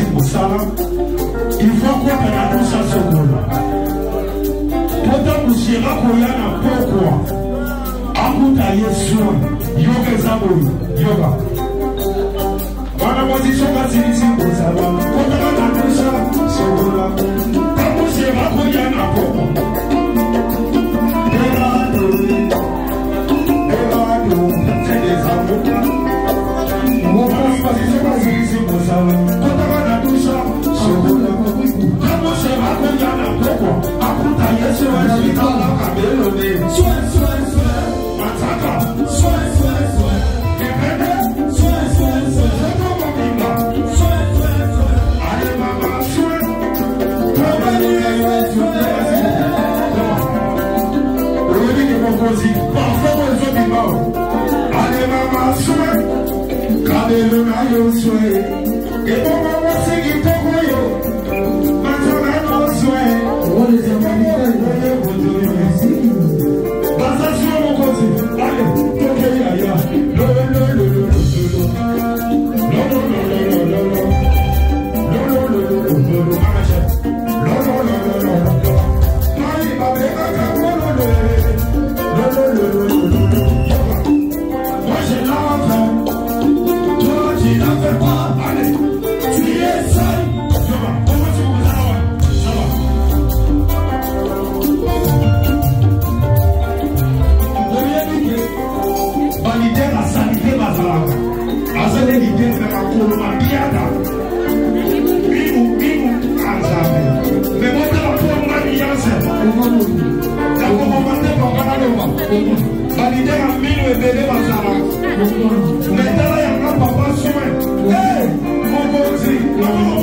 il faut qu'on ait tout ça sur nous. Pourtant, nous serons qu'on y a pourquoi. Amuta Yesu, yoga zabo, yoga. Wana position basisi bozaba. Pourtant, na tout ça sur nous. Nous serons qu'on y a pourquoi. C'est des amours. Mon position basisi bozaba. Pourtant, na tout ça sur nous. Maintenant, il y a un papa soin. Hey, mon Dieu,